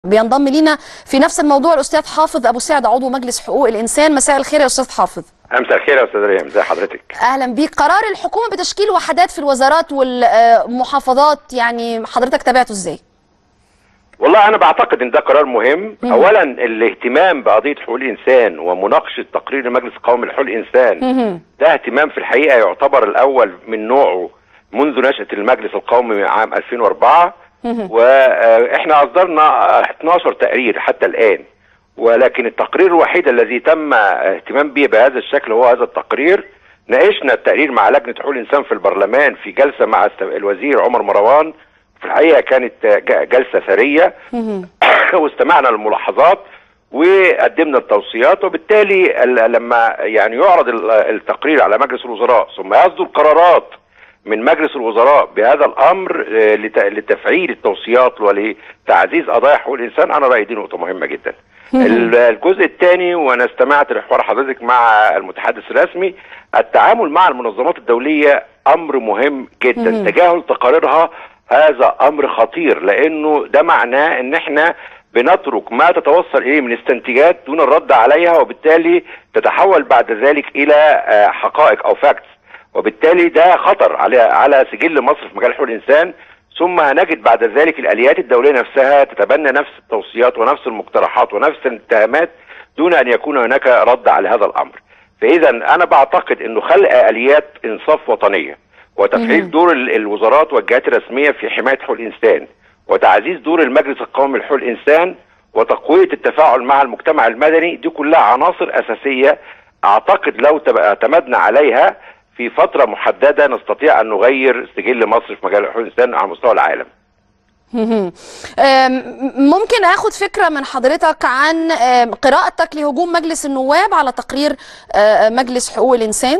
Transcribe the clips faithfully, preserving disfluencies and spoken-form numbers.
بينضم لينا في نفس الموضوع الاستاذ حافظ ابو سعد عضو مجلس حقوق الانسان. مساء الخير يا استاذ حافظ. مساء الخير يا استاذ ريم، ازي حضرتك؟ اهلا بيك. قرار الحكومه بتشكيل وحدات في الوزارات والمحافظات، يعني حضرتك تابعته ازاي؟ والله انا بعتقد ان ده قرار مهم. مم. اولا الاهتمام بقضيه حقوق الانسان ومناقشه تقرير المجلس القومي لحقوق الانسان، مم. ده اهتمام في الحقيقه يعتبر الاول من نوعه منذ نشأة المجلس القومي عام ألفين وأربعة، واحنا اصدرنا اثناشر تقرير حتى الان، ولكن التقرير الوحيد الذي تم اهتمام به بهذا الشكل هو هذا التقرير. ناقشنا التقرير مع لجنه حقوق الانسان في البرلمان في جلسه مع الوزير عمر مروان، في الحقيقه كانت جلسه ثريه واستمعنا للملاحظات وقدمنا التوصيات، وبالتالي لما يعني يعرض التقرير على مجلس الوزراء ثم يصدر قرارات من مجلس الوزراء بهذا الامر لتفعيل التوصيات ولتعزيز قضايا حقوق الانسان، انا رايي دي نقطه مهمه جدا. الجزء الثاني، وانا استمعت لحوار حضرتك مع المتحدث الرسمي، التعامل مع المنظمات الدوليه امر مهم جدا. تجاهل تقاريرها هذا امر خطير، لانه ده معناه ان احنا بنترك ما تتوصل اليه من استنتاجات دون الرد عليها، وبالتالي تتحول بعد ذلك الى حقائق او فاكتس، وبالتالي ده خطر على على سجل مصر في مجال حقوق الانسان. ثم هنجد بعد ذلك الاليات الدوليه نفسها تتبنى نفس التوصيات ونفس المقترحات ونفس الاتهامات دون ان يكون هناك رد على هذا الامر. فاذا انا بعتقد انه خلق اليات انصاف وطنيه وتفعيل دور الوزارات والجهات الرسميه في حمايه حقوق الانسان وتعزيز دور المجلس القومي لحقوق الانسان وتقويه التفاعل مع المجتمع المدني، دي كلها عناصر اساسيه اعتقد لو اعتمدنا عليها في فترة محددة نستطيع أن نغير سجل مصر في مجال حقوق الإنسان على مستوى العالم. ممكن أخذ فكرة من حضرتك عن قراءتك لهجوم مجلس النواب على تقرير مجلس حقوق الإنسان؟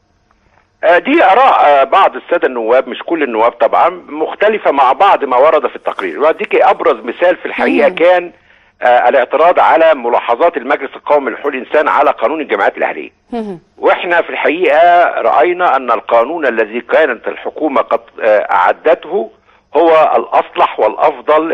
دي آراء بعض السادة النواب، مش كل النواب طبعا، مختلفة مع بعض ما ورد في التقرير. وأديك أبرز مثال في الحقيقة كان آه الاعتراض على ملاحظات المجلس القومي لحقوق الانسان على قانون الجمعيات الاهليه. واحنا في الحقيقه راينا ان القانون الذي كانت الحكومه قد آه اعدته هو الاصلح والافضل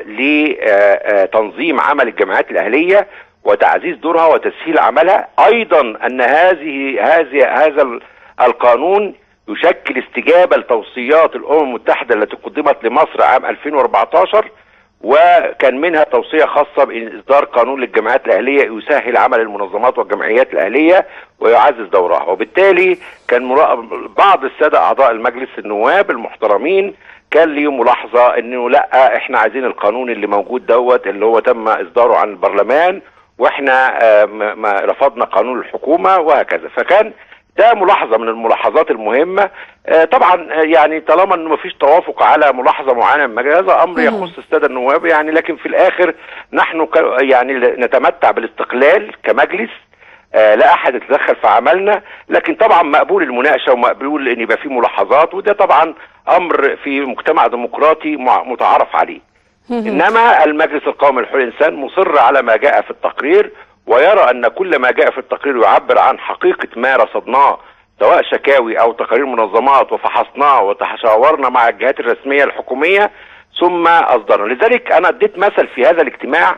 لتنظيم عمل الجمعيات الاهليه وتعزيز دورها وتسهيل عملها. ايضا ان هذه هذه هذا القانون يشكل استجابه لتوصيات الامم المتحده التي قدمت لمصر عام ألفين وأربعتاشر، وكان منها توصية خاصة بإصدار قانون للجمعيات الأهلية يسهل عمل المنظمات والجمعيات الأهلية ويعزز دورها. وبالتالي كان بعض السادة أعضاء المجلس النواب المحترمين كان ليهم ملاحظة إنه لا، إحنا عايزين القانون اللي موجود دوت اللي هو تم إصداره عن البرلمان، وإحنا ما رفضنا قانون الحكومة وهكذا. فكان ده ملاحظة من الملاحظات المهمة. آه طبعا يعني طالما انه مفيش توافق على ملاحظة معينة من المجلس، هذا امر يخص السادة النواب يعني، لكن في الاخر نحن يعني نتمتع بالاستقلال كمجلس، آه لا احد يتدخل في عملنا، لكن طبعا مقبول المناقشة ومقبول ان يبقى في ملاحظات، وده طبعا امر في مجتمع ديمقراطي متعارف عليه. انما المجلس القومي لحقوق الانسان مصر على ما جاء في التقرير، ويرى ان كل ما جاء في التقرير يعبر عن حقيقة ما رصدناه سواء شكاوي او تقارير منظمات وفحصناه وتشاورنا مع الجهات الرسمية الحكومية ثم اصدرنا. لذلك انا اديت مثل في هذا الاجتماع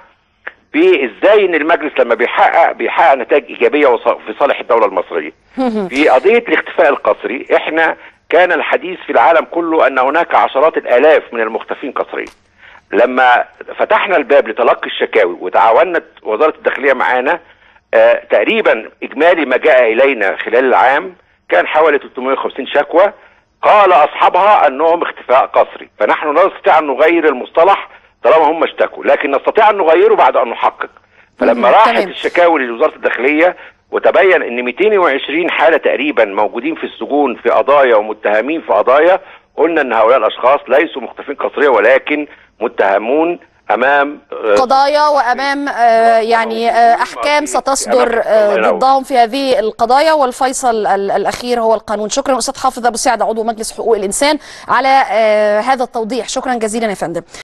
بازاي ان المجلس لما بيحقق بيحقق نتائج ايجابية في صالح الدولة المصرية. في قضية الاختفاء القسري احنا كان الحديث في العالم كله ان هناك عشرات الالاف من المختفين قسريا. لما فتحنا الباب لتلقي الشكاوي وتعاونت وزارة الداخلية معانا، آه تقريبا اجمالي ما جاء الينا خلال العام كان حوالي ثلاثمائة وخمسين شكوى قال اصحابها انهم اختفاء قسري. فنحن لا نستطيع ان نغير المصطلح طالما هم اشتكوا، لكن نستطيع ان نغيره بعد ان نحقق. فلما راحت الشكاوي لوزارة الداخلية وتبين ان مئتين وعشرين حالة تقريبا موجودين في السجون في قضايا ومتهمين في قضايا، قلنا ان هؤلاء الاشخاص ليسوا مختفين قسرية ولكن متهمون امام قضايا وامام آه يعني آه احكام ستصدر آه ضدهم في هذه القضايا، والفيصل الاخير هو القانون. شكرا استاذ حافظ ابو سعد عضو مجلس حقوق الانسان على آه هذا التوضيح، شكرا جزيلا يا فندم.